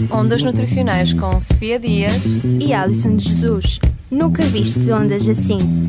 Ondas Nutricionais com Sofia Dias e Alison de Jesus. Nunca viste ondas assim.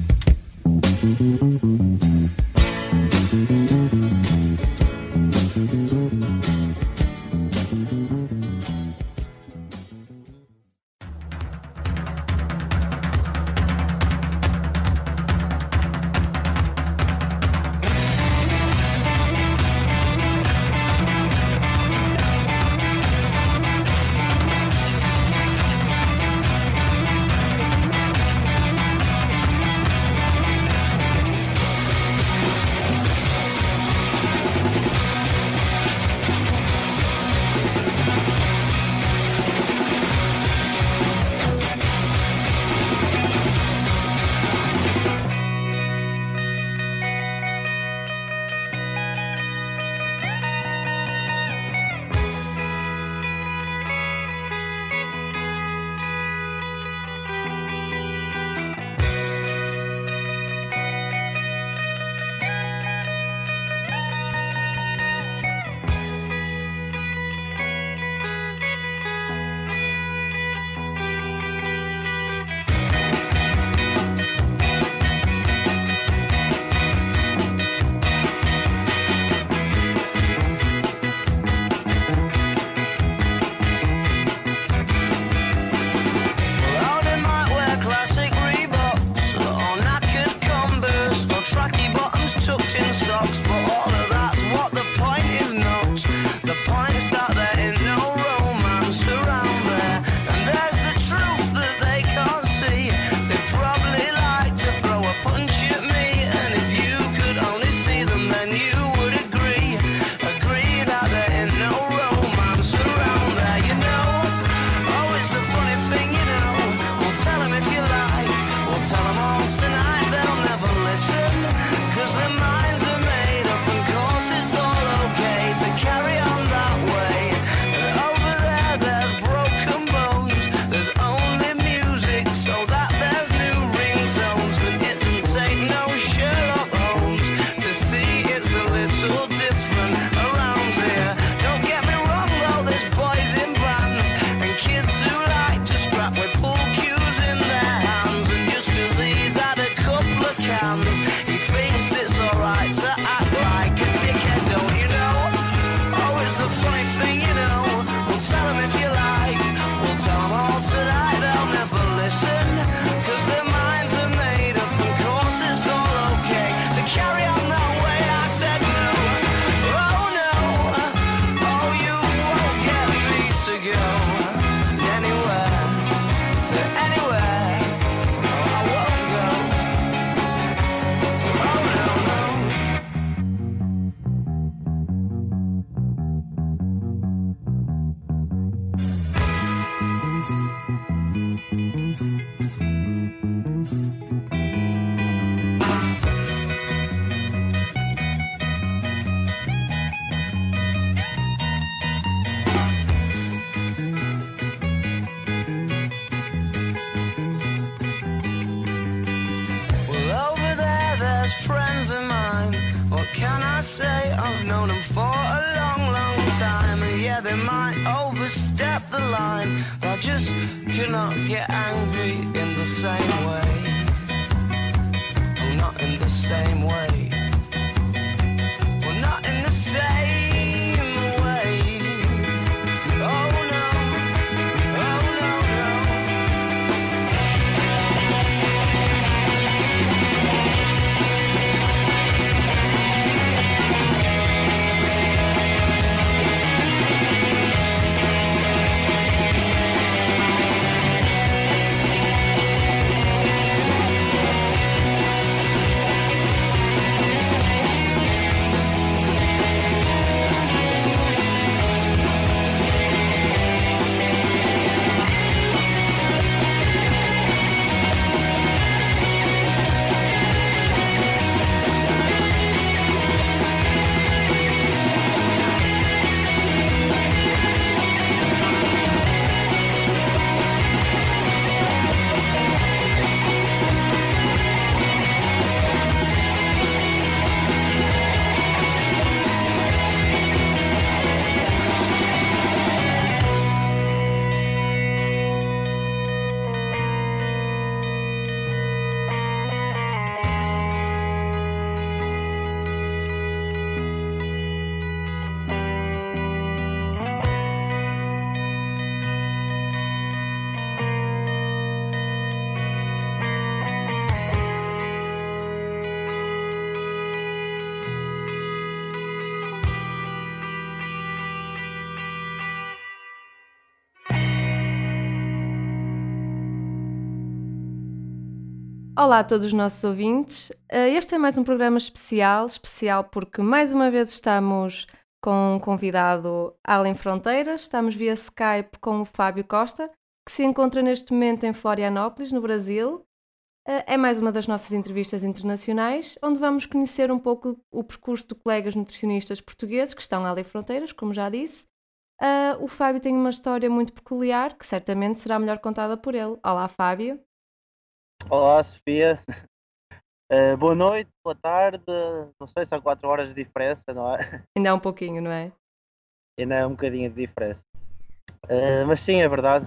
Olá a todos os nossos ouvintes. Este é mais um programa especial porque mais uma vez estamos com um convidado além fronteiras. Estamos via Skype com o Fábio Costa, que se encontra neste momento em Florianópolis, no Brasil. É mais uma das nossas entrevistas internacionais, onde vamos conhecer um pouco o percurso de colegas nutricionistas portugueses que estão além fronteiras, como já disse. O Fábio tem uma história muito peculiar, que certamente será melhor contada por ele. Olá, Fábio. Olá, Sofia. Boa noite, boa tarde. Não sei, são 4 horas de diferença, não é? Ainda há um pouquinho, não é? Ainda é um bocadinho de diferença. Mas sim, é verdade.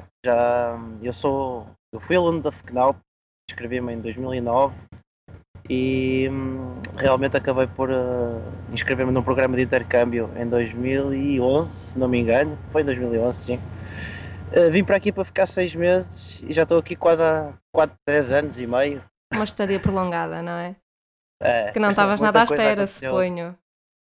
Eu fui aluno da FECNAUP, inscrevi-me em 2009 e realmente acabei por inscrever-me num programa de intercâmbio em 2011, se não me engano. Foi em 2011, sim. Vim para aqui para ficar 6 meses e já estou aqui quase há 3 anos e meio. Uma estadia prolongada, não é? Que não estavas nada à espera, suponho.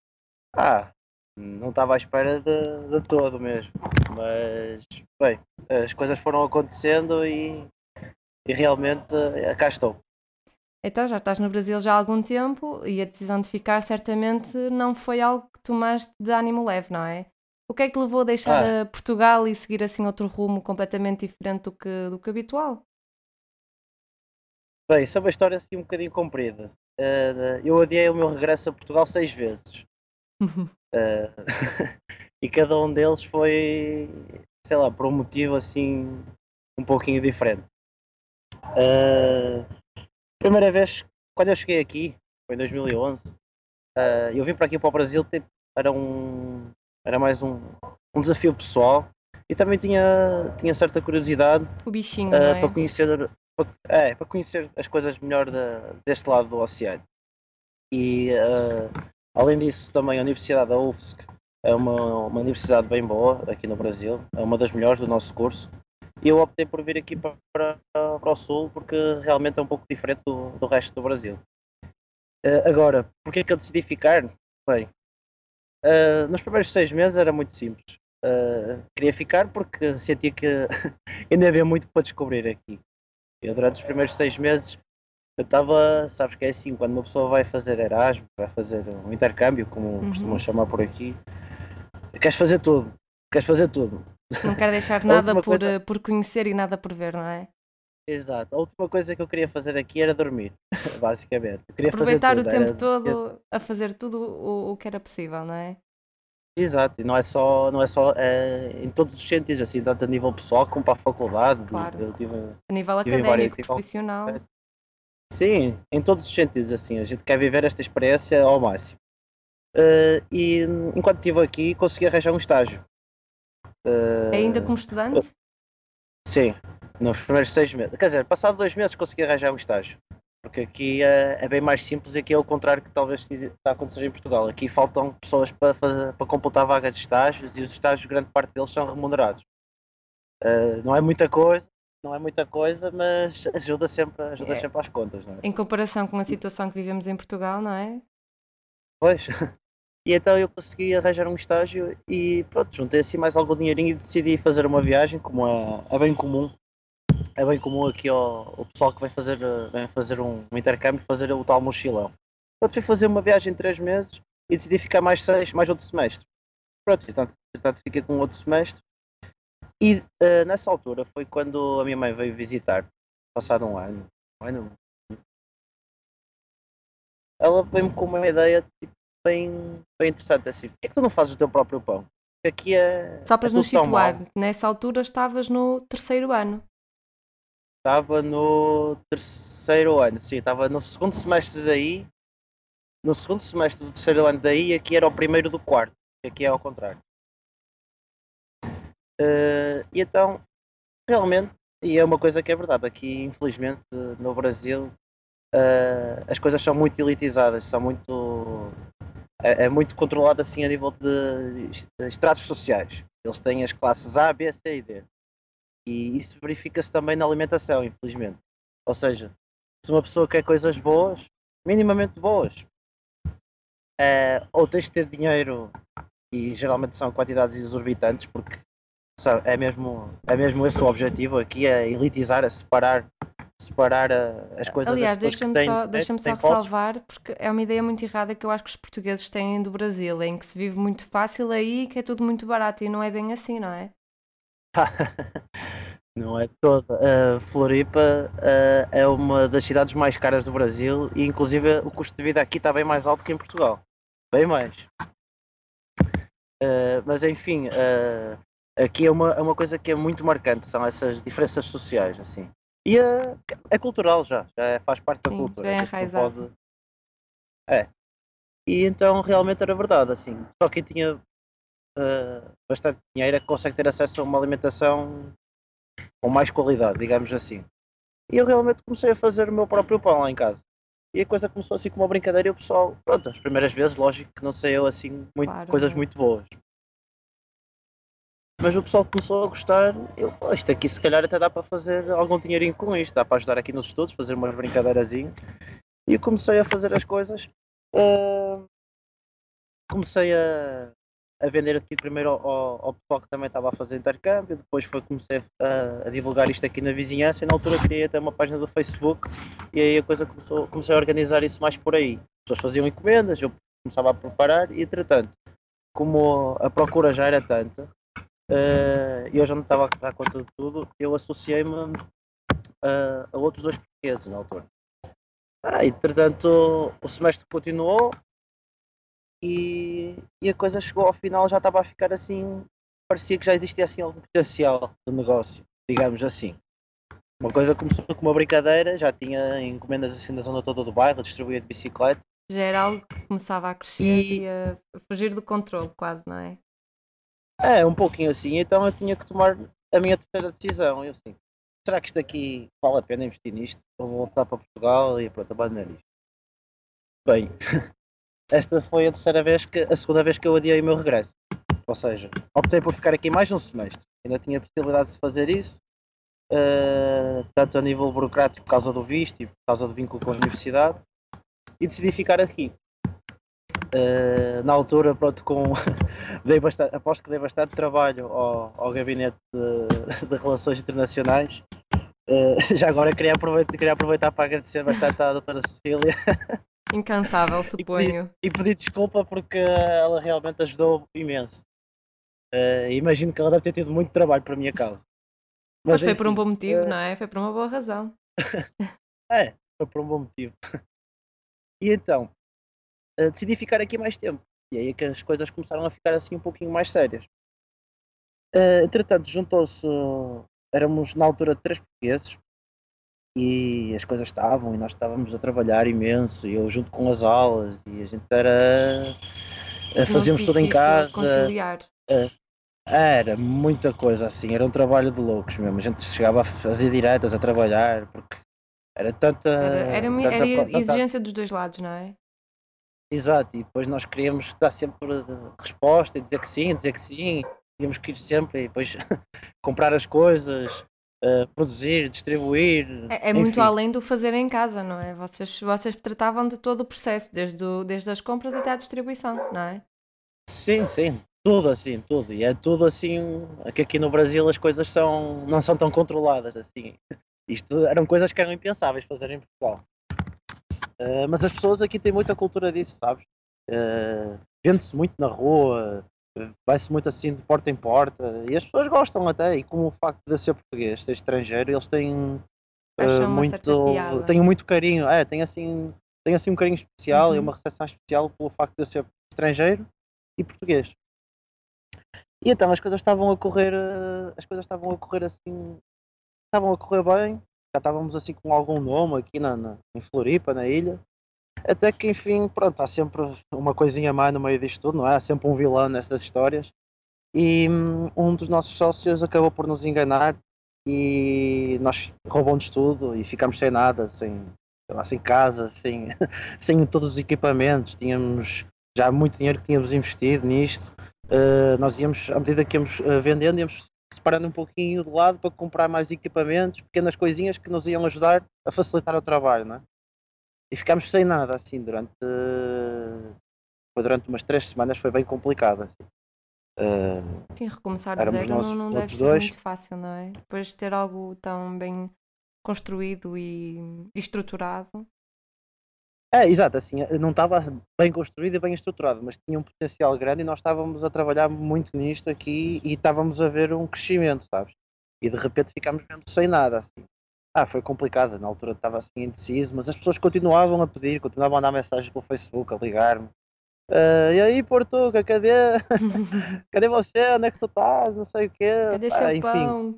Não estava à espera de todo mesmo. Mas, bem, as coisas foram acontecendo e realmente cá estou. Então já estás no Brasil já há algum tempo e a decisão de ficar certamente não foi algo que tomaste de ânimo leve, não é? O que é que te levou a deixar Portugal e seguir assim outro rumo completamente diferente do que habitual? Bem, isso é uma história assim um bocadinho comprida. Eu adiei o meu regresso a Portugal 6 vezes. E cada um deles foi, sei lá, por um motivo assim um pouquinho diferente. Primeira vez, quando eu cheguei aqui, foi em 2011, eu vim para aqui para o Brasil, tipo, era mais um desafio pessoal e também tinha certa curiosidade O bichinho, não é? para conhecer as coisas melhor deste lado do oceano. E além disso, também a Universidade da UFSC é uma universidade bem boa aqui no Brasil, é uma das melhores do nosso curso. E eu optei por vir aqui para o Sul porque realmente é um pouco diferente do resto do Brasil. Agora, porquê que eu decidi ficar? Bem, nos primeiros 6 meses era muito simples. Queria ficar porque sentia que ainda havia muito para descobrir aqui. Eu, durante os primeiros 6 meses, eu estava, sabes que é assim, quando uma pessoa vai fazer Erasmus, vai fazer um intercâmbio, como costumam chamar por aqui, queres fazer tudo. Não quero deixar nada por conhecer e nada por ver, não é? Exato. A última coisa que eu queria fazer aqui era dormir, basicamente. Eu queria Aproveitar fazer o tudo, tempo todo a fazer tudo o que era possível, não é? Exato, e não é só em todos os sentidos, assim, tanto a nível pessoal como para a faculdade. Claro. Eu tive A nível tive académico, profissional. Sim, em todos os sentidos, assim, a gente quer viver esta experiência ao máximo. E enquanto estive aqui consegui arranjar um estágio. Ainda como estudante? Sim, nos primeiros 6 meses. Quer dizer, passado 2 meses consegui arranjar um estágio. Porque aqui é bem mais simples e aqui é o contrário que talvez está a acontecer em Portugal. Aqui faltam pessoas para completar vagas de estágios e os estágios, grande parte deles são remunerados. Não é muita coisa, mas ajuda sempre às contas, não é? Em comparação com a situação que vivemos em Portugal, não é? Pois. E então eu consegui arranjar um estágio e pronto, juntei assim mais algum dinheirinho e decidi fazer uma viagem, como é bem comum. É bem comum aqui o pessoal que vem fazer um intercâmbio, fazer o tal mochilão. Pronto, fui fazer uma viagem de 3 meses e decidi ficar mais outro semestre. Pronto, portanto fiquei com outro semestre. E nessa altura foi quando a minha mãe veio visitar, passado um ano. Ela veio-me com uma ideia tipo, bem interessante, assim, porquê é que tu não fazes o teu próprio pão? Porque aqui Só para é nos tudo tão mal. situar, nessa altura estavas no terceiro ano. Estava no terceiro ano, sim, estava no segundo semestre daí. No segundo semestre do terceiro ano daí, aqui era o primeiro do quarto, que aqui é ao contrário. E então, realmente, e é uma coisa que é verdade, aqui infelizmente no Brasil as coisas são muito elitizadas, é muito controlado assim a nível de estratos sociais. Eles têm as classes A, B, C e D. E isso verifica-se também na alimentação, infelizmente. Ou seja, se uma pessoa quer coisas boas, minimamente boas, ou tens de ter dinheiro, e geralmente são quantidades exorbitantes, porque é mesmo esse o objetivo aqui, é elitizar, é separar as coisas das Aliás, pessoas que deixa-me só têm posses. ressalvar, porque é uma ideia muito errada que eu acho que os portugueses têm do Brasil, em que se vive muito fácil aí, que é tudo muito barato, e não é bem assim, não é? Não é toda. Floripa é uma das cidades mais caras do Brasil e inclusive o custo de vida aqui está bem mais alto que em Portugal. Bem mais. Mas enfim, aqui é uma coisa que é muito marcante, são essas diferenças sociais, assim. E é cultural faz parte da Sim, já cultura. é A gente não enraizado. pode. É. E então realmente era verdade, assim. Só quem tinha bastante dinheiro é que consegue ter acesso a uma alimentação com mais qualidade, digamos assim. E eu realmente comecei a fazer o meu próprio pão lá em casa. E a coisa começou assim como uma brincadeira e o pessoal, pronto, as primeiras vezes, lógico que não sei eu assim, Claro, coisas não. muito boas. Mas o pessoal começou a gostar, pô, isto aqui se calhar até dá para fazer algum dinheirinho com isto, dá para ajudar aqui nos estudos, fazer umas brincadeirazinhas. E eu comecei a fazer as coisas, ah, comecei a vender aqui primeiro ao pessoal que também estava a fazer intercâmbio, depois comecei a divulgar isto aqui na vizinhança e na altura criei até uma página do Facebook e aí a coisa comecei a organizar isso mais por aí. As pessoas faziam encomendas, eu começava a preparar e entretanto, como a procura já era tanta, e eu já não estava a dar conta de tudo, eu associei-me a outros dois portugueses na altura. Entretanto, o semestre continuou e a coisa chegou ao final, já estava a ficar assim, parecia que já existia assim algum potencial de negócio, digamos assim. Uma coisa começou com uma brincadeira, já tinha encomendas assim na zona toda do bairro, distribuía de bicicleta Já era algo que começava a crescer e e a fugir do controle, quase, não é? um pouquinho assim, então eu tinha que tomar a minha terceira decisão. Eu assim, será que isto aqui vale a pena investir nisto? Vou voltar para Portugal e pronto, abandonar isto. Bem, esta foi a segunda vez que eu adiei o meu regresso. Ou seja, optei por ficar aqui mais um semestre. Ainda tinha a possibilidade de fazer isso, tanto a nível burocrático por causa do visto e por causa do vínculo com a universidade, e decidi ficar aqui. Na altura, pronto, aposto que dei bastante trabalho ao gabinete de relações internacionais. Já agora queria aproveitar para agradecer bastante à doutora Cecília Incansável, e suponho. pedir desculpa porque ela realmente ajudou imenso. Imagino que ela deve ter tido muito trabalho para a minha causa. Mas Mas foi por um enfim, bom motivo, não é? Foi por uma boa razão. foi por um bom motivo. E então, decidi ficar aqui mais tempo. E aí é que as coisas começaram a ficar assim um pouquinho mais sérias. Entretanto, éramos na altura três portugueses e as coisas estavam e nós estávamos a trabalhar imenso, e eu junto com as aulas e a gente Tornou-se fazíamos tudo em difícil casa, conciliar. eh, era muita coisa assim, era um trabalho de loucos mesmo, a gente chegava a fazer diretas a trabalhar, porque era Era tanta, exigência dos dois lados, não é? exato, e depois nós queríamos dar sempre resposta e dizer que sim, tínhamos que ir sempre e depois comprar as coisas, produzir, distribuir, É muito enfim. além do fazer em casa, não é? Vocês tratavam de todo o processo, desde as compras até à distribuição, não é? Sim, sim, tudo assim, tudo. E é tudo assim, que aqui no Brasil as coisas não são tão controladas assim. Isto eram coisas que eram impensáveis fazer em Portugal. Mas as pessoas aqui têm muita cultura disso, sabes? Vende-se muito na rua, vai-se muito assim de porta em porta, e as pessoas gostam até, e como o facto de eu ser português, ser estrangeiro, eles Acham uma certa piada. têm muito carinho, têm assim um carinho especial e uma Uhum. recepção especial pelo facto de eu ser estrangeiro e português. E então as coisas estavam a correr bem, já estávamos assim com algum nome aqui em Floripa, na ilha. Até que enfim, pronto, há sempre uma coisinha má no meio disto tudo, não é? Há sempre um vilão nestas histórias. E um dos nossos sócios acabou por nos enganar e nós roubou-nos tudo e ficámos sem nada, sei lá, sem casa, sem todos os equipamentos. Tínhamos já muito dinheiro que tínhamos investido nisto. Nós íamos, à medida que íamos vendendo, íamos separando um pouquinho de lado para comprar mais equipamentos, pequenas coisinhas que nos iam ajudar a facilitar o trabalho, não é? E ficámos sem nada, assim, durante umas 3 semanas foi bem complicado, assim. Sim, recomeçar do Éramos zero nós não deve outros ser dois. muito fácil, não é? Depois de ter algo tão bem construído e estruturado. Exato, assim, não estava bem construído e bem estruturado, mas tinha um potencial grande e nós estávamos a trabalhar muito nisto aqui e estávamos a ver um crescimento, sabes? E de repente ficámos mesmo sem nada, assim. Foi complicado, na altura estava assim indeciso, mas as pessoas continuavam a pedir, continuavam a mandar mensagens pelo Facebook, a ligar-me. E aí, Portuga, cadê? Cadê você? Onde é que tu estás? Não sei o quê. Cadê seu Enfim, pão?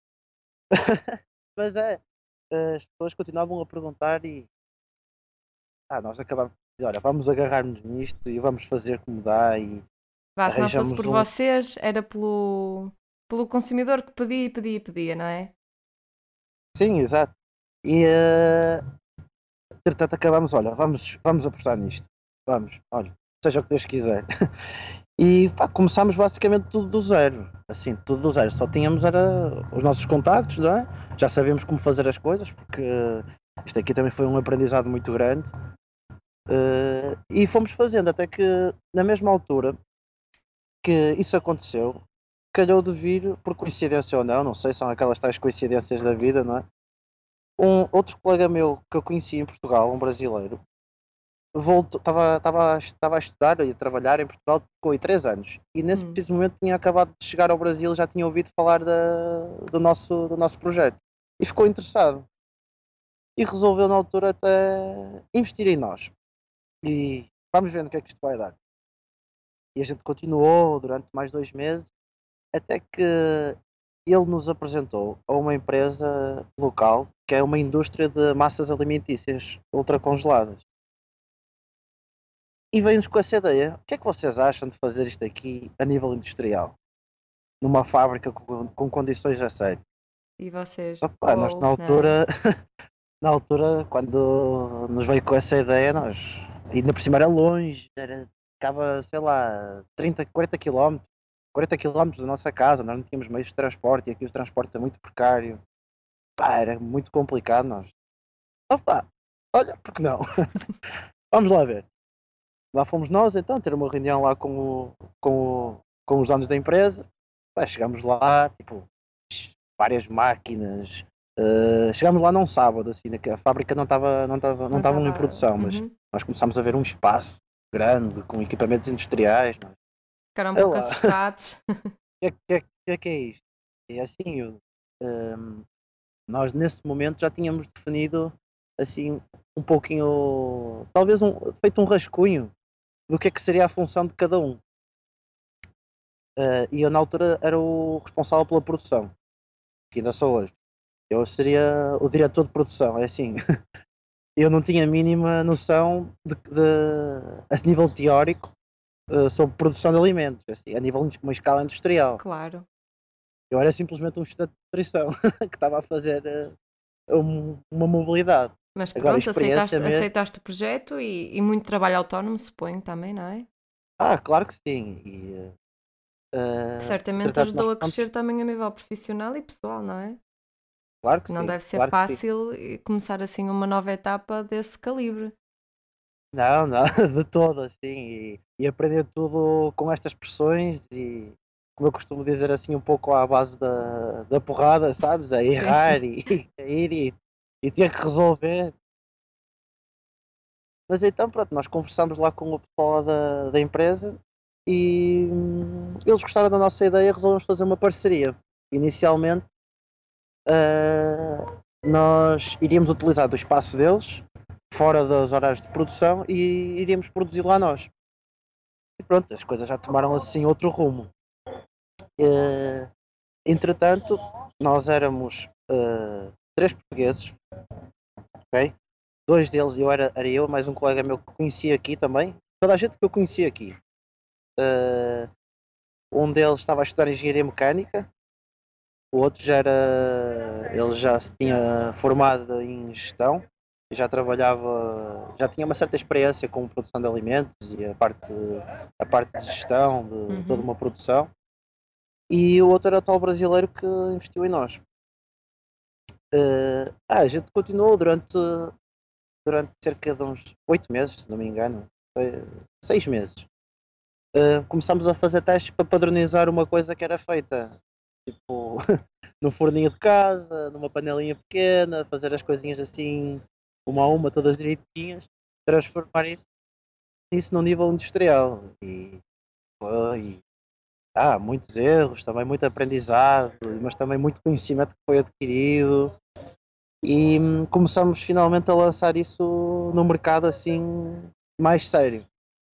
mas as pessoas continuavam a perguntar e nós acabámos de dizer, olha, vamos agarrar-nos nisto e vamos fazer como dá e Vá, se não fosse arranjamos por um. vocês, era pelo consumidor que pedia e pedia e pedia, não é? Sim, exato. E entretanto acabamos, olha, vamos apostar nisto. Vamos, olha, seja o que Deus quiser. E começámos basicamente tudo do zero. Assim, tudo do zero. Só tínhamos era os nossos contactos, não é? Já sabíamos como fazer as coisas, porque isto aqui também foi um aprendizado muito grande. E fomos fazendo, até que na mesma altura que isso aconteceu, calhou de vir, por coincidência ou não, não sei, são aquelas tais coincidências da vida, não é? Um outro colega meu que eu conheci em Portugal, um brasileiro, voltou, estava a estudar e a trabalhar em Portugal, ficou aí 3 anos. E nesse Hum. preciso momento tinha acabado de chegar ao Brasil, já tinha ouvido falar do nosso projeto. E ficou interessado. E resolveu na altura até investir em nós. E vamos vendo o que é que isto vai dar. E a gente continuou durante mais 2 meses, até que ele nos apresentou a uma empresa local, que é uma indústria de massas alimentícias ultracongeladas. E veio-nos com essa ideia. O que é que vocês acham de fazer isto aqui a nível industrial? Numa fábrica com condições a sério? E vocês, Opa, nós não é? na altura, quando nos veio com essa ideia, nós, ainda por cima era longe, ficava, sei lá, 30, 40 quilómetros, 40 quilómetros da nossa casa, nós não tínhamos meios de transporte e aqui o transporte é muito precário. Era muito complicado nós. Opa, olha, por que não? Vamos lá ver. Lá fomos nós então ter uma reunião lá com os donos da empresa. Chegámos lá, tipo, várias máquinas. Chegámos lá num sábado, assim, que a fábrica não Não estavam em estava. produção, mas Uhum. nós começámos a ver um espaço grande, com equipamentos industriais. Ficaram um Sei pouco lá, assustados. que é isto? E assim, nós nesse momento já tínhamos definido, assim, um pouquinho, talvez feito um rascunho do que é que seria a função de cada um. E eu na altura era o responsável pela produção, que ainda sou hoje. Eu seria o diretor de produção, é assim. Eu não tinha a mínima noção a nível teórico, sobre produção de alimentos, assim, a nível de uma escala industrial. Claro. Eu era simplesmente um estudante de nutrição que estava a fazer uma mobilidade. Mas Agora, pronto, experiência mesmo. aceitaste o projeto e muito trabalho autónomo, suponho também, não é? Claro que sim. E, Que certamente entretanto, nós ajudou a ficamos. crescer também a nível profissional e pessoal, não é? Claro que Não sim, deve ser claro que sim. fácil começar assim uma nova etapa desse calibre. Não, não, de todo, assim, e aprender tudo com estas pressões e, como eu costumo dizer assim, um pouco à base da porrada, sabes? A Sim. errar e a ir e ter que resolver. Mas então, pronto, nós conversámos lá com o pessoal da empresa e eles gostaram da nossa ideia e resolvemos fazer uma parceria. Inicialmente, nós iríamos utilizar do espaço deles, fora dos horários de produção, e iríamos produzir lá nós. E pronto, as coisas já tomaram assim outro rumo. Eh, Entretanto, nós éramos 3 portugueses, ok? 2 deles, era eu, mais um colega meu que conhecia aqui também. Toda a gente que eu conhecia aqui. Eh, um deles estava a estudar engenharia mecânica, o outro ele já se tinha formado em gestão, e já trabalhava, já tinha uma certa experiência com produção de alimentos e a parte de gestão de toda Uhum. uma produção. E o outro era o tal brasileiro que investiu em nós. A gente continuou durante cerca de uns 8 meses, se não me engano, 6 meses. começámos a fazer testes para padronizar uma coisa que era feita, tipo, no forninho de casa, numa panelinha pequena, fazer as coisinhas assim, uma a uma, todas direitinhas, transformar isso num nível industrial. E foi, muitos erros, também muito aprendizado, mas também muito conhecimento que foi adquirido. E começamos finalmente a lançar isso no mercado assim mais sério.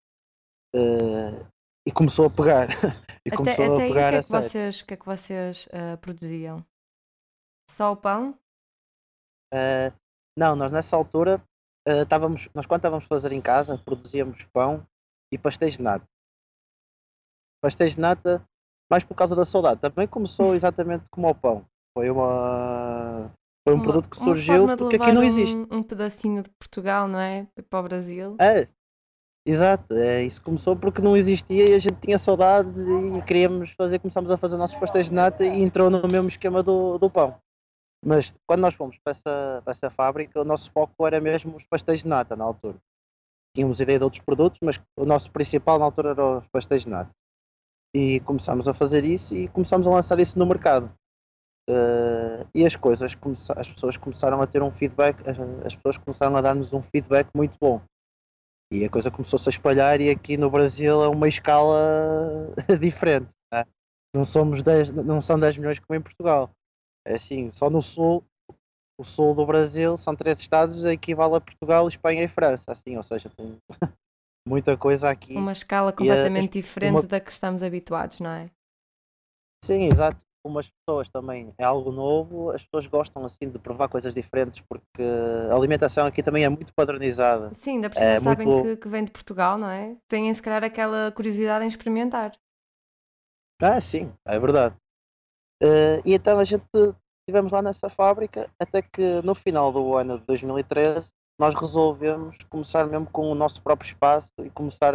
E começou a pegar. E começou a Até aí, pegar a sério. o que é que vocês produziam? Só o pão? Uh, não, nós nessa altura nós quando estávamos a fazer em casa, produzíamos pão e pastéis de nata. Pastéis de nata, mais por causa da saudade. Também começou exatamente como o pão. Foi uma foi um produto que Uma surgiu forma de porque aqui não levar existe. um pedacinho de Portugal, não é? Para o Brasil. É, exato, isso começou porque não existia e a gente tinha saudades e queríamos fazer, começámos a fazer nossos pastéis de nata e entrou no mesmo esquema do pão. Mas quando nós fomos para essa fábrica, o nosso foco era mesmo os pastéis de nata na altura. Tínhamos ideia de outros produtos, mas o nosso principal na altura era os pastéis de nata. E começámos a fazer isso e começámos a lançar isso no mercado. E as pessoas começaram a ter um feedback, as pessoas começaram a dar-nos um feedback muito bom. E a coisa começou-se a espalhar e aqui no Brasil é uma escala diferente. Né? Não somos 10, não são 10 milhões como em Portugal. É assim, só no sul, o sul do Brasil são três estados, equivale a Portugal, Espanha e França. Assim, ou seja, tem muita coisa aqui. Uma escala E completamente uma, diferente da que estamos habituados, não é? sim, exato. Umas pessoas também é algo novo, as pessoas gostam assim de provar coisas diferentes porque a alimentação aqui também é muito padronizada. Sim, ainda por cima É sabem muito. que vem de Portugal, não é? Têm se calhar aquela curiosidade em experimentar. Sim, é verdade. E então a gente estivemos lá nessa fábrica até que no final do ano de 2013 nós resolvemos começar mesmo com o nosso próprio espaço e começar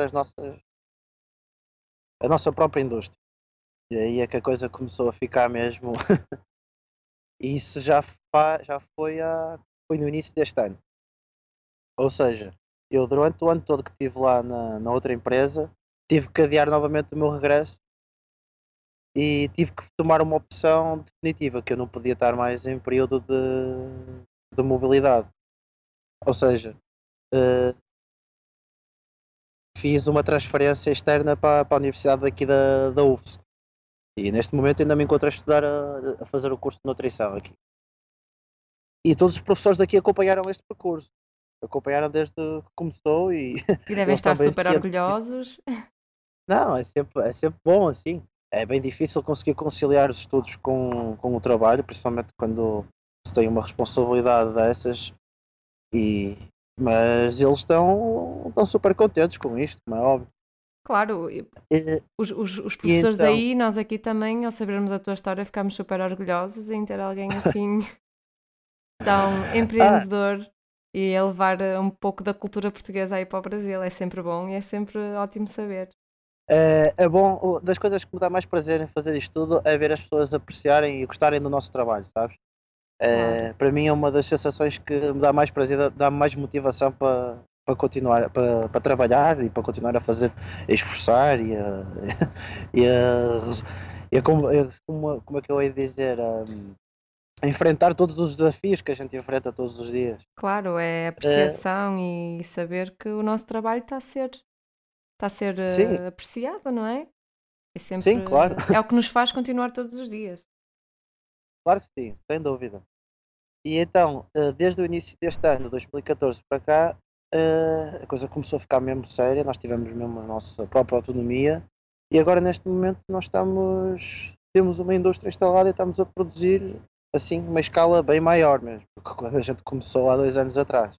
a nossa própria indústria. E aí é que a coisa começou a ficar mesmo. E isso foi no início deste ano. Ou seja, eu durante o ano todo que estive lá na outra empresa tive que adiar novamente o meu regresso e tive que tomar uma opção definitiva, que eu não podia estar mais em período de mobilidade. Ou seja, eh, fiz uma transferência externa para a universidade daqui da UFSC. E neste momento ainda me encontro a estudar a fazer o curso de nutrição aqui. E todos os professores daqui acompanharam este percurso. Acompanharam desde que começou e E devem eles estar estão bem super cientes. orgulhosos. Não, é sempre bom assim. É bem difícil conseguir conciliar os estudos com o trabalho, principalmente quando se tem uma responsabilidade dessas. E, mas eles estão super contentes com isto, como é óbvio. Claro, E, os e professores então, aí, nós aqui também, ao sabermos a tua história, ficámos super orgulhosos em ter alguém assim tão ah, empreendedor e a levar um pouco da cultura portuguesa aí para o Brasil. É sempre bom e é sempre ótimo saber. é bom, das coisas que me dá mais prazer em fazer isto tudo é ver as pessoas apreciarem e gostarem do nosso trabalho, sabes? Claro. Para mim é uma das sensações que me dá mais prazer, dá-me mais motivação para continuar, para trabalhar e para continuar a fazer, a esforçar e como é que eu ia dizer, a enfrentar todos os desafios que a gente enfrenta todos os dias. Claro, é Eh, apreciação e saber que o nosso trabalho está a ser sim, apreciado, não é? É sempre, sim, claro, é o que nos faz continuar todos os dias. claro que sim, sem dúvida. E então, desde o início deste ano, 2014 para cá, a coisa começou a ficar mesmo séria, nós tivemos mesmo a nossa própria autonomia e agora neste momento temos uma indústria instalada e estamos a produzir assim uma escala bem maior mesmo, do que quando a gente começou há 2 anos atrás.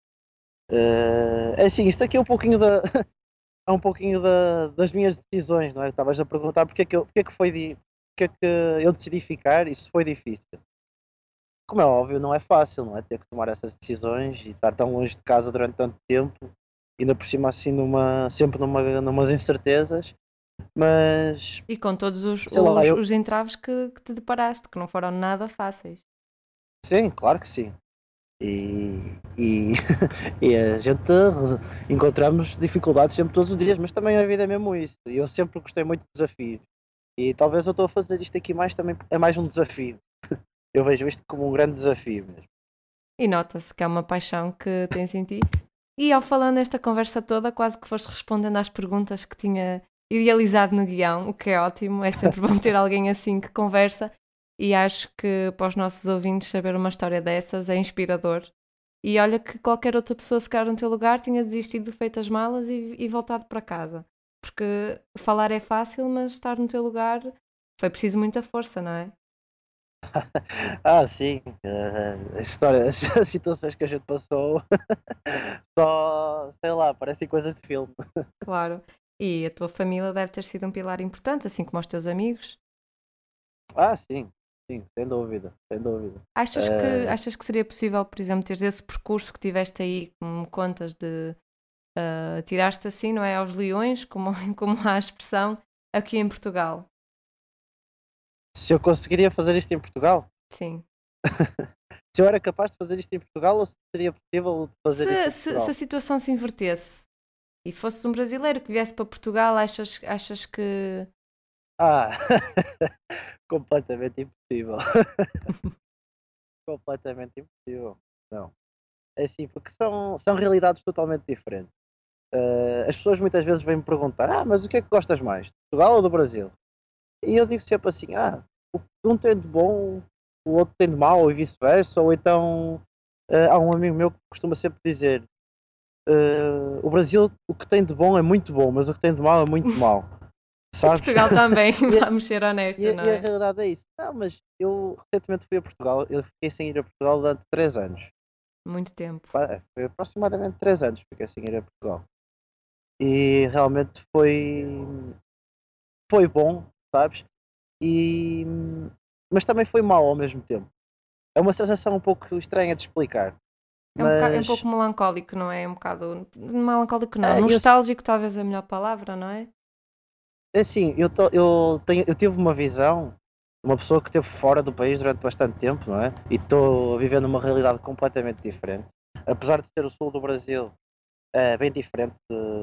É assim, isto aqui é um pouquinho é um pouquinho das minhas decisões, não é? Estavas a perguntar porque é que eu decidi ficar, isso foi difícil. Como é óbvio, não é fácil, não é? Ter que tomar essas decisões e estar tão longe de casa durante tanto tempo, ainda por cima assim sempre numas incertezas, mas E com todos sei lá, os entraves que te deparaste, que não foram nada fáceis. sim, claro que sim. E, e a gente encontramos dificuldades sempre todos os dias, mas também a vida é mesmo isso. E eu sempre gostei muito de desafios. E talvez eu estou a fazer isto aqui mais também, é mais um desafio. Eu vejo isto como um grande desafio mesmo. E nota-se que é uma paixão que tens em ti. E ao falar nesta conversa toda, quase que foste respondendo às perguntas que tinha idealizado no guião, o que é ótimo. É sempre bom ter alguém assim que conversa. E acho que para os nossos ouvintes saber uma história dessas é inspirador. E olha que qualquer outra pessoa, se calhar no teu lugar, tinha desistido, feito as malas e voltado para casa. Porque falar é fácil, mas estar no teu lugar foi preciso muita força, não é? Ah, sim, a história, as situações que a gente passou, só, sei lá, parecem coisas de filme. Claro. E a tua família deve ter sido um pilar importante, assim como os teus amigos. Ah, sim, sim, sem dúvida, sem dúvida. Achas que seria possível, por exemplo, teres esse percurso que tiveste aí, como me contas, de tiraste assim, não é, aos leões, como, como há a expressão, aqui em Portugal? Se eu conseguiria fazer isto em Portugal? Sim. Se eu era capaz de fazer isto em Portugal ou se seria possível fazer isto em Se a Portugal? situação se invertesse e fosses um brasileiro que viesse para Portugal, achas que. Ah, completamente impossível. Completamente impossível. Não. É assim, porque são realidades totalmente diferentes. As pessoas muitas vezes vêm me perguntar: mas o que é que gostas mais? De Portugal ou do Brasil? E eu digo sempre assim: o que um tem de bom, o outro tem de mau e vice-versa. Ou então, há um amigo meu que costuma sempre dizer: o Brasil, o que tem de bom é muito bom, mas o que tem de mau é muito mau. E Sabes? Portugal também, E a, vamos ser honestos, não e a é? realidade é isso. Não, mas eu recentemente fui a Portugal, eu fiquei sem ir a Portugal durante 3 anos. Muito tempo. Foi aproximadamente 3 anos que fiquei sem ir a Portugal. E realmente foi bom, sabes? E, mas também foi mau ao mesmo tempo. É uma sensação um pouco estranha de explicar. É um Mas pouco melancólico, não é? É um bocado. Melancólico não, é, nostálgico talvez é a melhor palavra, não é? é assim, eu tive uma visão, uma pessoa que esteve fora do país durante bastante tempo, não é? E estou vivendo uma realidade completamente diferente. Apesar de ser o sul do Brasil, é bem diferente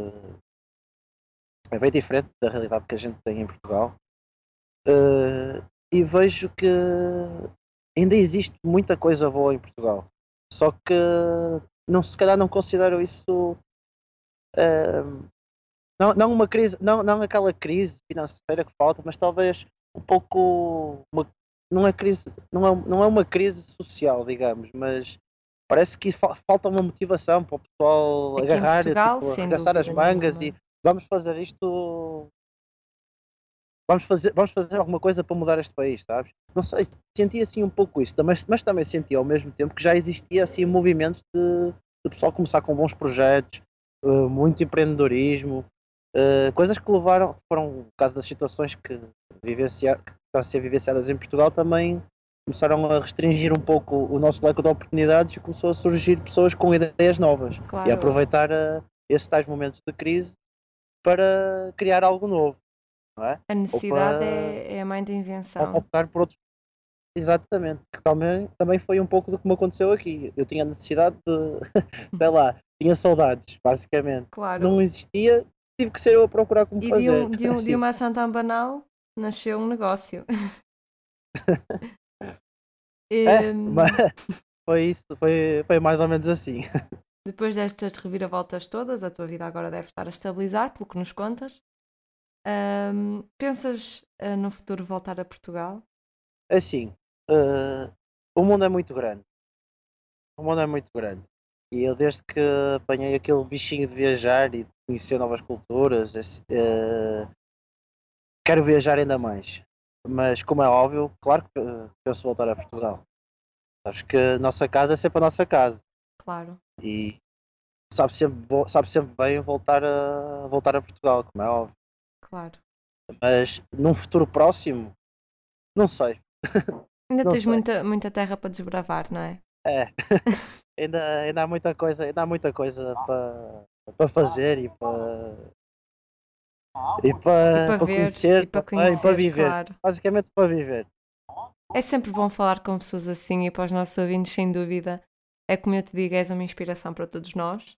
é bem diferente da realidade que a gente tem em Portugal. E vejo que ainda existe muita coisa boa em Portugal. Só que não, se calhar não considero isso eh, não uma crise, não aquela crise financeira que falta, mas talvez um pouco não é crise, não é uma crise social, digamos, mas parece que falta uma motivação para o pessoal Aqui em agarrar, Portugal, tipo, sem arregaçar as dúvida mangas e nenhuma. vamos fazer isto, vamos fazer alguma coisa para mudar este país, sabes? Não sei, senti assim um pouco isso, mas também senti ao mesmo tempo que já existia assim movimentos de pessoal começar com bons projetos, muito empreendedorismo, coisas que levaram, foram, por causa das situações que estão a ser vivenciadas em Portugal, também começaram a restringir um pouco o nosso leque de oportunidades e começou a surgir pessoas com ideias novas e a Claro, aproveitar esses tais momentos de crise para criar algo novo, não é? a Ou necessidade para é a mãe da invenção. optar por outros. Exatamente, que também foi um pouco do que me aconteceu aqui. Eu tinha necessidade de, sei lá, tinha saudades, basicamente. Claro. Não existia, tive que ser eu a procurar como E fazer. de Assim, uma ação tão banal nasceu um negócio. mas Hum, foi isso, foi mais ou menos assim. Depois destas reviravoltas todas, a tua vida agora deve estar a estabilizar, pelo que nos contas. Pensas no futuro voltar a Portugal? Assim, eh, o mundo é muito grande. O mundo é muito grande. E eu desde que apanhei aquele bichinho de viajar e de conhecer novas culturas, quero viajar ainda mais. Mas como é óbvio, claro que penso voltar a Portugal. Sabes que a nossa casa é sempre a nossa casa. Claro, E sabe sempre bem voltar a Portugal, como é óbvio. claro. Mas num futuro próximo, não sei, Ainda não tens sei. muita terra para desbravar, não é? É, ainda há muita coisa para fazer E para para ver e conhecer para também, para conhecer, viver. claro. Basicamente para viver. É sempre bom falar com pessoas assim e para os nossos ouvintes, sem dúvida. é como eu te digo, és uma inspiração para todos nós.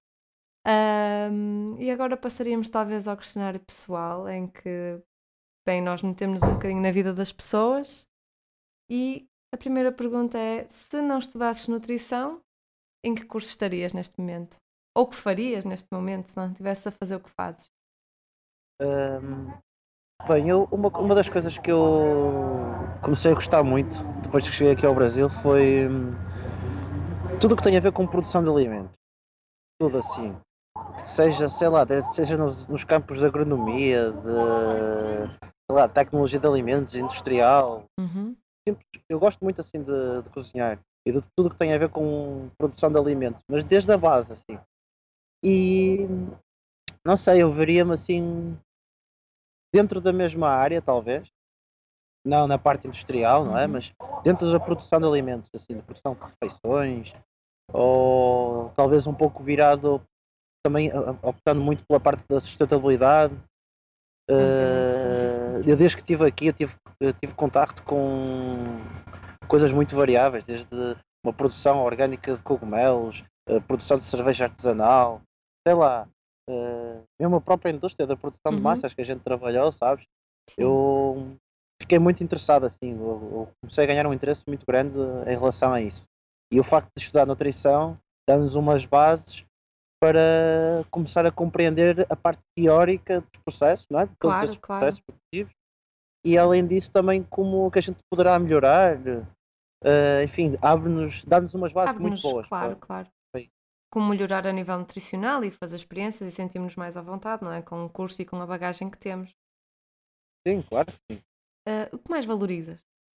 E agora passaríamos talvez ao questionário pessoal, em que, bem, nós metemos um bocadinho na vida das pessoas. E a primeira pergunta é: se não estudasses nutrição, em que curso estarias neste momento? Ou o que farias neste momento se não estivesse a fazer o que fazes? Ahm, Bem, uma das coisas que eu comecei a gostar muito depois que cheguei aqui ao Brasil foi tudo o que tem a ver com produção de alimentos. Tudo assim. Seja, sei lá, seja nos campos de agronomia, sei lá, tecnologia de alimentos, industrial. Uhum. Eu gosto muito assim de cozinhar e de tudo que tem a ver com produção de alimentos, mas desde a base, assim. E não sei, eu veria-me assim dentro da mesma área, talvez. Não na parte industrial, não é? Uhum. Mas dentro da produção de alimentos, assim, de produção de refeições, ou talvez um pouco virado também optando muito pela parte da sustentabilidade. Entendo interessantíssimo. Eu desde que estive aqui eu tive contacto com coisas muito variáveis, desde uma produção orgânica de cogumelos, produção de cerveja artesanal, sei lá, mesmo a própria indústria da produção de Uhum. massas que a gente trabalhou, sabes? Sim, Eu fiquei muito interessado assim, eu comecei a ganhar um interesse muito grande em relação a isso. E o facto de estudar nutrição dá-nos umas bases para começar a compreender a parte teórica dos processos, não é? De todos claro, esses claro. processos produtivos e além disso também como que a gente poderá melhorar, enfim, dá-nos umas bases muito Abre-nos, boas claro, para claro. para isso. Como melhorar a nível nutricional e fazer experiências e sentirmos mais à vontade, não é? Com o curso e com a bagagem que temos. Sim, claro que sim. O que mais valorizas?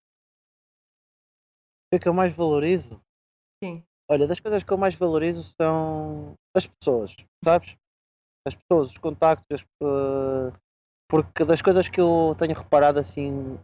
O que eu mais valorizo? Sim. Olha, das coisas que eu mais valorizo são as pessoas, sabes? As pessoas, os contactos, porque das coisas que eu tenho reparado assim,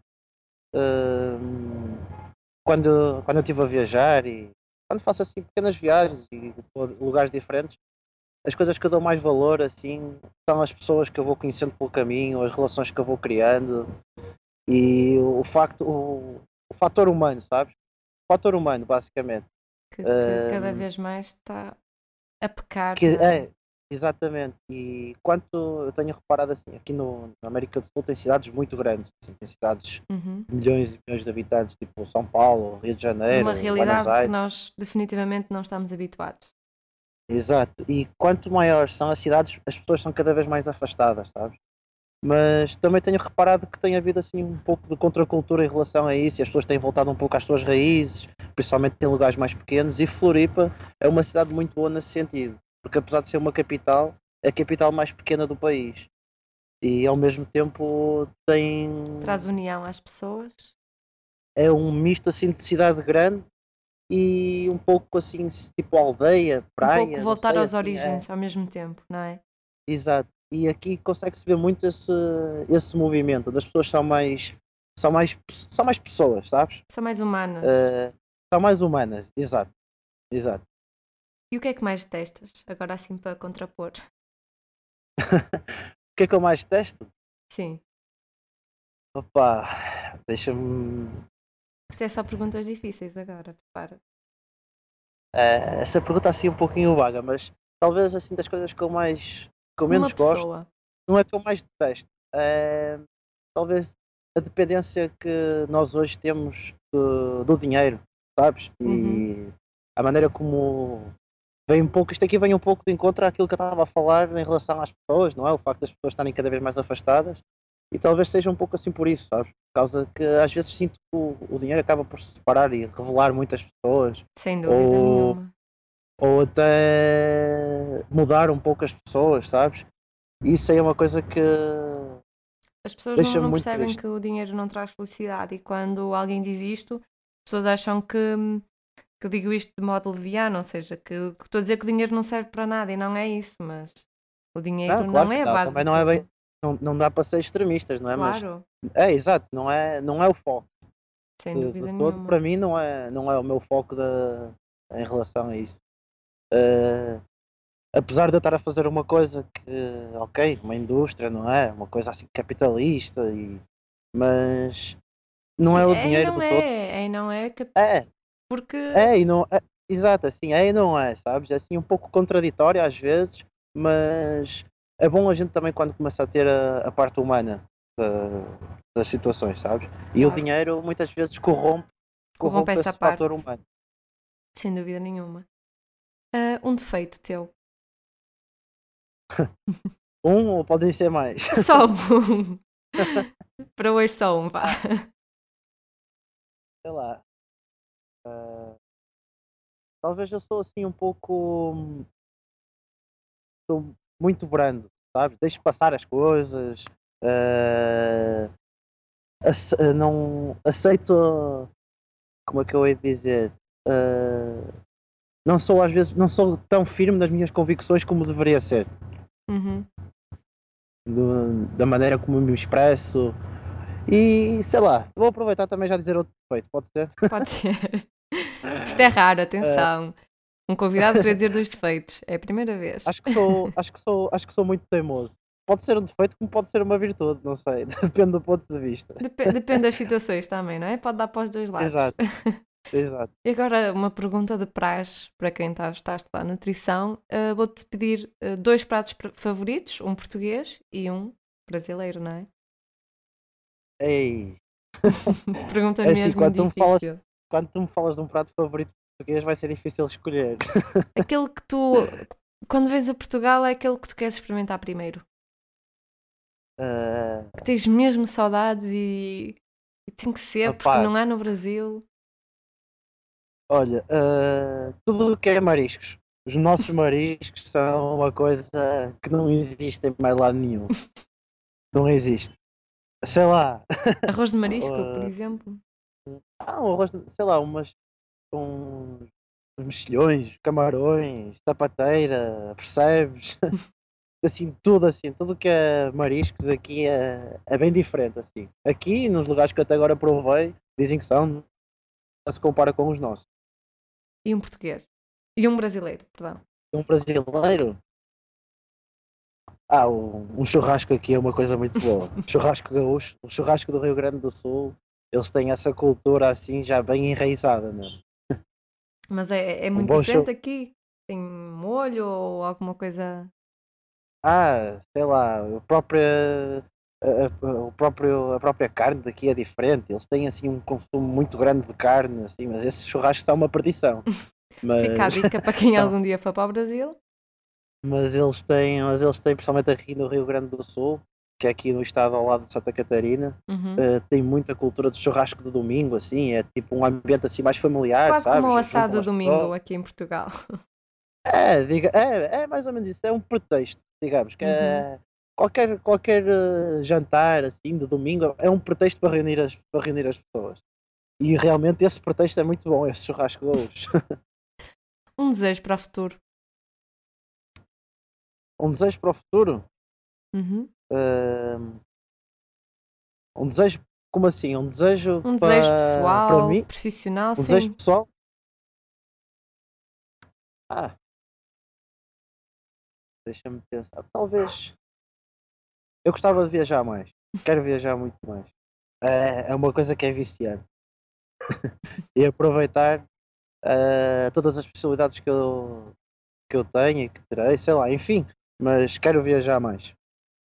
quando eu estive a viajar e quando faço assim pequenas viagens e vou a lugares diferentes, as coisas que eu dou mais valor assim são as pessoas que eu vou conhecendo pelo caminho, as relações que eu vou criando e o fator humano, sabes? O fator humano, basicamente. Que cada Ahm, vez mais está a pecar, que não é? é, exatamente. E quanto eu tenho reparado assim, aqui na América do Sul tem cidades muito grandes, assim, tem cidades Uhum. de milhões e milhões de habitantes, tipo São Paulo, Rio de Numa Janeiro, Buenos realidade que Aires. nós definitivamente não estamos habituados. Exato. E quanto maiores são as cidades, as pessoas são cada vez mais afastadas, sabes? Mas também tenho reparado que tem havido assim um pouco de contracultura em relação a isso, e as pessoas têm voltado um pouco às suas raízes, principalmente em lugares mais pequenos, e Floripa é uma cidade muito boa nesse sentido, porque apesar de ser uma capital, é a capital mais pequena do país. E ao mesmo tempo Traz união às pessoas, é um misto assim de cidade grande e um pouco assim, tipo aldeia, um pouco praia, não voltar sei, às assim, origens ao mesmo tempo, não é? exato. E aqui consegue-se ver muito esse movimento, onde as pessoas são mais pessoas, sabes? São mais humanas. Eh, São mais humanas, exato, exato. E o que é que mais detestas? Agora assim para contrapor. O que é que eu mais testo? Sim. Opa, deixa-me. Isto é só perguntas difíceis agora, prepara. Essa pergunta assim um pouquinho vaga, mas talvez assim das coisas que eu Uma menos gosto, pessoa. não é que eu mais detesto. Talvez a dependência que nós hoje temos do dinheiro, sabes? Uhum. E a maneira como vem um pouco, isto aqui vem um pouco de encontro àquilo que eu estava a falar em relação às pessoas, não é? O facto das pessoas estarem cada vez mais afastadas e talvez seja um pouco assim por isso, sabes? Por causa que às vezes sinto que o dinheiro acaba por se separar e revelar muitas pessoas Sem dúvida ou, nenhuma. ou até mudar um pouco as pessoas, sabes? E isso aí é uma coisa que As pessoas deixa-me não muito percebem triste. que o dinheiro não traz felicidade e quando alguém diz isto, as pessoas acham que eu digo isto de modo leviano, ou seja, que estou a dizer que o dinheiro não serve para nada e não é isso, mas o Não, dinheiro claro não que é a não, base também de não é bem, tudo. não dá para ser extremistas, não é? Mas Claro, exato, não é o foco sem de dúvida todo, nenhuma. para mim não é o meu foco em relação a isso. Eh, Apesar de eu estar a fazer uma coisa que, ok, uma indústria, não é? Uma coisa assim capitalista, mas não Sim, é o é e dinheiro não de todo. é, é e não é, É, porque e não, exato, assim, é e não é, sabes? É assim um pouco contraditório às vezes, mas é bom a gente também quando começa a ter a parte humana das situações, sabes? E o Claro. dinheiro muitas vezes Corrompe corrompe essa esse fator parte, humano. sem dúvida nenhuma. Um defeito teu. Um ou podem ser mais? Só um. Para hoje só um, vá. Ah, sei lá. ah, Talvez eu sou assim um pouco. Sou muito brando, sabes? Deixo passar as coisas. ah, não aceito. Como é que eu hei de dizer? Não sou às vezes, não sou tão firme nas minhas convicções como deveria ser. Uhum. Da maneira como me expresso. E sei lá, vou aproveitar também já dizer outro defeito, pode ser? Pode ser. Isto é raro, Ah, atenção. Um convidado querer dizer dois defeitos. É a primeira vez. acho que sou muito teimoso. Pode ser um defeito como pode ser uma virtude, não sei, depende do ponto de vista. Depende das situações também, não é? Pode dar para os dois lados. Exato, exato. E agora uma pergunta de praxe para quem está a estudar nutrição. Vou-te pedir dois pratos favoritos, um português e um brasileiro, não é? Ei, Pergunta é assim, mesmo difícil. quando tu me falas de um prato favorito português vai ser difícil escolher. Aquele que tu, quando vês a Portugal, é aquele que tu queres experimentar primeiro. Ah, Que tens mesmo saudades e tem que ser, porque opá, não há no Brasil. olha, tudo o que é mariscos. Os nossos mariscos são uma coisa que não existe em mais lado nenhum. Não existe. Sei lá. Arroz de marisco, por uh, exemplo. um arroz, sei lá, uns mexilhões, camarões, sapateira, percebes? Assim, tudo que é mariscos aqui é bem diferente, assim. Aqui, nos lugares que eu até agora provei, dizem que são, não se compara com os nossos. E um português. E um brasileiro, perdão. Um brasileiro, um churrasco aqui é uma coisa muito boa. Churrasco gaúcho, o churrasco do Rio Grande do Sul, eles têm essa cultura assim já bem enraizada mesmo. Mas é Um muito bom diferente churrasco. aqui. Tem molho ou alguma coisa. Sei lá, a própria carne daqui é diferente. Eles têm assim um consumo muito grande de carne, assim, mas esse churrasco está uma perdição. Fica a Mas, dica para quem não, algum dia for para o Brasil. mas eles têm, principalmente aqui no Rio Grande do Sul, que é aqui no estado ao lado de Santa Catarina, Uhum. tem muita cultura de churrasco de domingo, assim, é tipo um ambiente assim mais familiar, Quase como o sabes? assado Juntam de as domingo pessoas. aqui em Portugal. É mais ou menos isso, é um pretexto, digamos, que Uhum. é qualquer jantar assim de domingo é um pretexto para reunir as pessoas. E realmente esse pretexto é muito bom, esse churrasco gaúcho. Um desejo para o futuro. Um desejo para o futuro? Uhum. Ahm, um desejo, como assim? Um desejo Um desejo para pessoal, mim? profissional, Um desejo sim. pessoal? Ah, deixa-me pensar. Talvez. Eu gostava de viajar mais. Quero viajar muito mais. É uma coisa que é viciante. E aproveitar todas as possibilidades que eu tenho e que terei, sei lá, enfim. Mas quero viajar mais.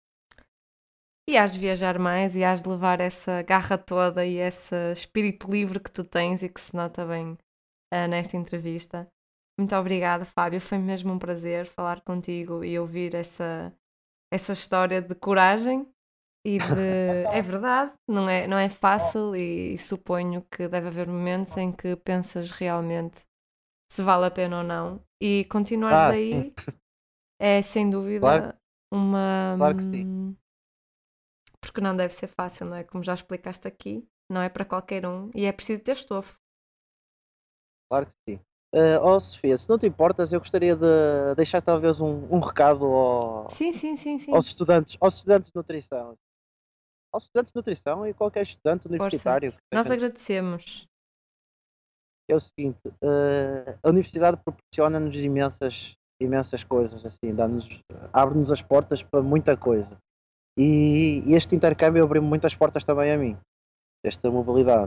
E hás de viajar mais e hás de levar essa garra toda e esse espírito livre que tu tens e que se nota bem nesta entrevista. Muito obrigada, Fábio. Foi mesmo um prazer falar contigo e ouvir essa história de coragem e de. É verdade, não é fácil e suponho que deve haver momentos em que pensas realmente se vale a pena ou não. E continuares Sim, aí é sem claro, dúvida uma. claro que sim. Porque não deve ser fácil, não é? Como já explicaste aqui, não é para qualquer um e é preciso ter estofo. Claro que sim. Sofia, se não te importas, eu gostaria de deixar talvez um recado Sim, sim, sim, sim. aos estudantes de nutrição. Aos estudantes de nutrição e qualquer estudante Força. universitário que Nós esteja. agradecemos. É o seguinte, a universidade proporciona-nos imensas coisas, assim, abre-nos as portas para muita coisa. E este intercâmbio abriu muitas portas também a mim, esta mobilidade.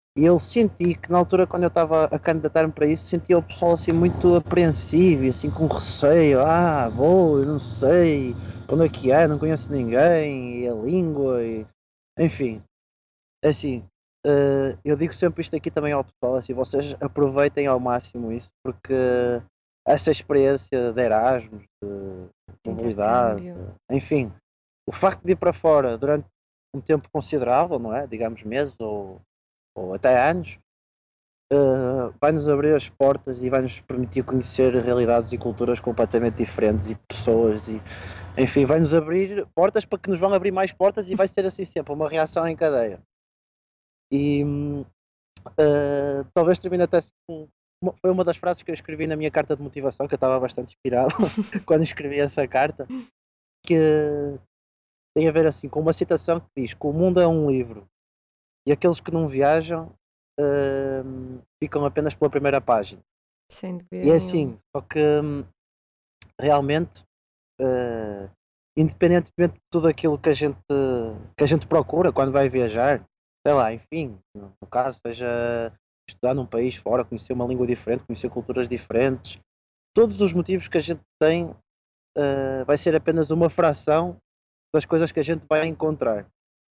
E eu senti que na altura, quando eu estava a candidatar-me para isso, sentia o pessoal assim muito apreensivo e assim com receio. Eu não sei onde é que é, não conheço ninguém, e a língua, e... enfim. Assim, eu digo sempre isto aqui também ao pessoal, assim, vocês aproveitem ao máximo isso, porque essa experiência de Erasmus, de De mobilidade, intercâmbio. enfim, o facto de ir para fora durante um tempo considerável, não é? Digamos meses ou até anos, vai-nos abrir as portas e vai-nos permitir conhecer realidades e culturas completamente diferentes e pessoas e enfim, vai-nos abrir portas para que nos vão abrir mais portas e vai ser assim sempre, uma reação em cadeia. E talvez termine até foi uma das frases que eu escrevi na minha carta de motivação, que eu estava bastante inspirado quando escrevi essa carta, que tem a ver assim com uma citação que diz que o mundo é um livro e aqueles que não viajam ficam apenas pela primeira página. Sem dúvida E é nenhuma. assim, só que realmente, uh, independentemente de tudo aquilo que a gente procura quando vai viajar, sei lá, enfim, no caso, seja estudar num país fora, conhecer uma língua diferente, conhecer culturas diferentes, todos os motivos que a gente tem, vai ser apenas uma fração das coisas que a gente vai encontrar.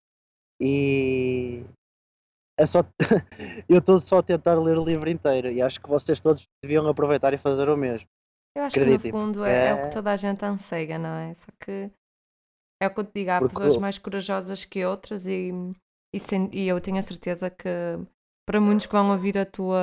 E é só eu estou só a tentar ler o livro inteiro e acho que vocês todos deviam aproveitar e fazer o mesmo. Eu acho que no Acreditem, fundo porque é o que toda a gente anseia, não é? Só que é o que eu te digo, há pessoas porque mais corajosas que outras e eu tenho a certeza que para muitos que vão ouvir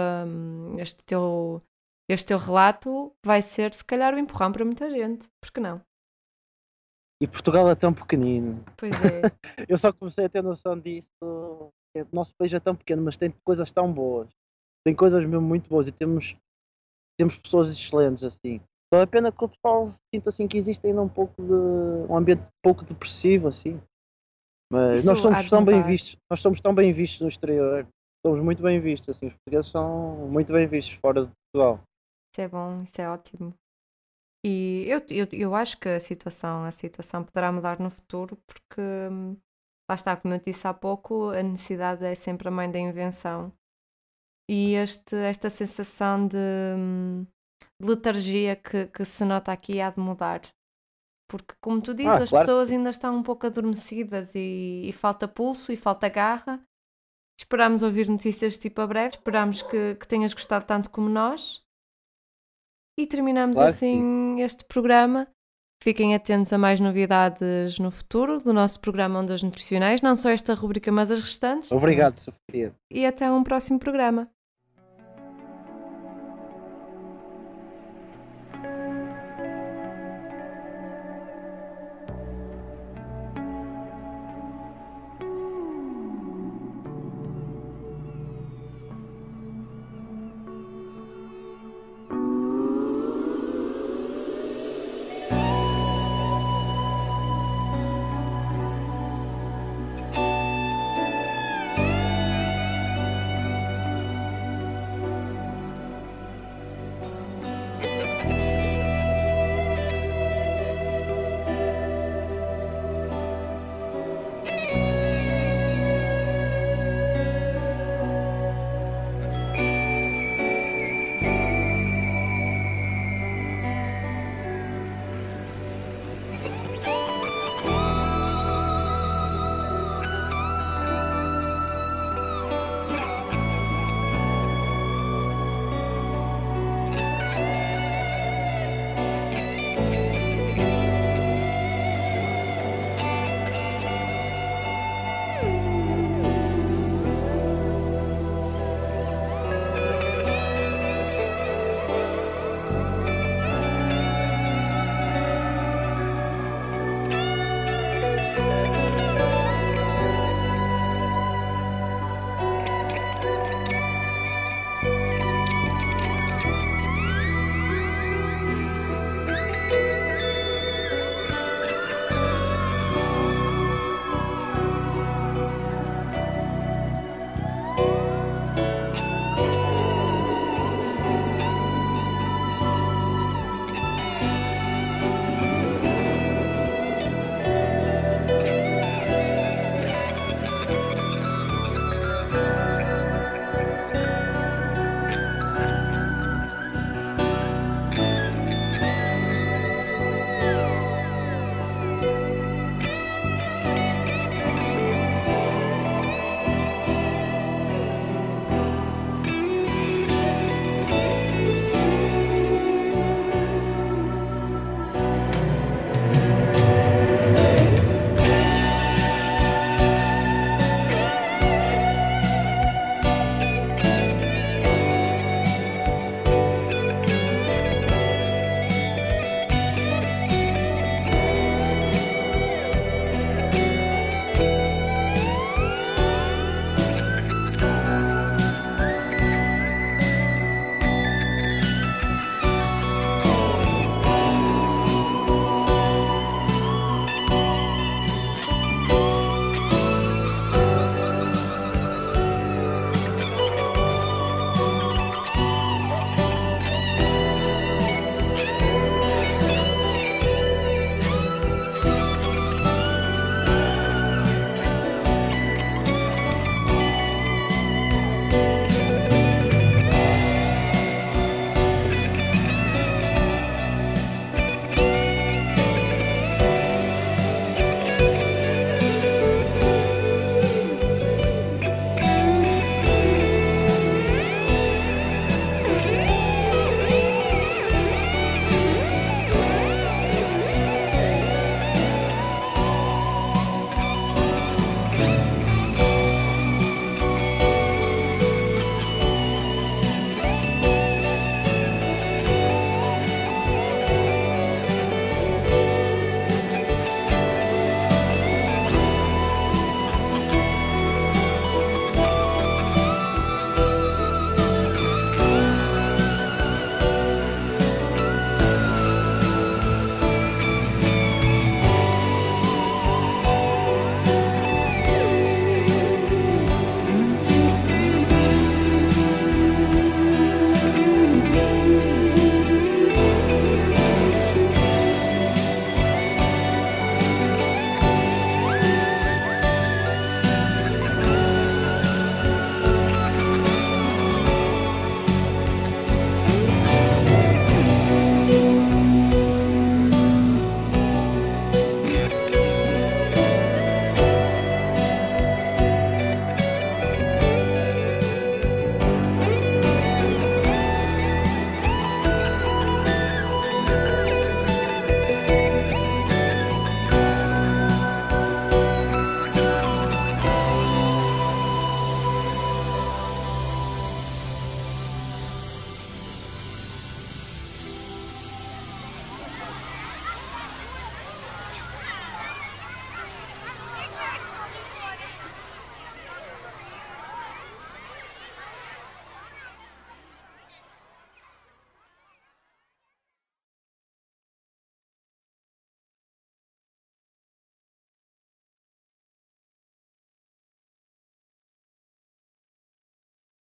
este teu relato vai ser se calhar um empurrão para muita gente. Por que não? e Portugal é tão pequenino. Pois é, Eu só comecei a ter noção disso. O nosso país é tão pequeno, mas tem coisas tão boas. Tem coisas mesmo muito boas e temos pessoas excelentes assim. Só é pena que o pessoal sinta assim que existe ainda um ambiente um pouco depressivo assim. Mas nós isso há somos de tão bem mudar. vistos, nós somos tão bem vistos no exterior. Somos muito bem vistos assim. Os portugueses são muito bem vistos fora de Portugal. Isso é bom, isso é ótimo. E eu acho que a situação poderá mudar no futuro porque lá está, como eu disse há pouco, a necessidade é sempre a mãe da invenção. E esta sensação de letargia que se nota aqui há de mudar. Porque, como tu dizes, as Claro pessoas que sim. ainda estão um pouco adormecidas e falta pulso e falta garra. Esperamos ouvir notícias tipo a breve, esperamos que tenhas gostado tanto como nós. E terminamos Claro que sim. assim este programa. Fiquem atentos a mais novidades no futuro do nosso programa Ondas Nutricionais, não só esta rubrica, mas as restantes. Obrigado, Sofia. E até um próximo programa.